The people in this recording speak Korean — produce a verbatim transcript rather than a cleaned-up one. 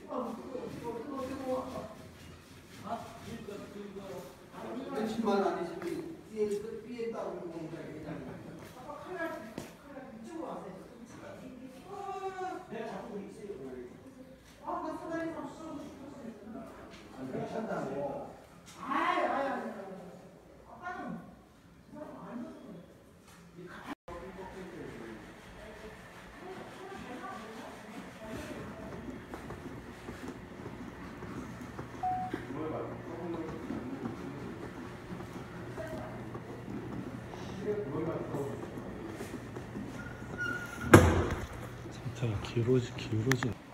몇십만 아니시면 삐에 삐에 따고 먹는 거야. 아빠 칼날 칼날 이쪽으로 왔어요. 내가 잡고 있어요. 아, 나 사다리상 쏘고 싶었어요. 안 괜찮다고. 아이, 아이, 아이. 아빠는 안 넣었어요. 상태가 기울어지, 기울어지.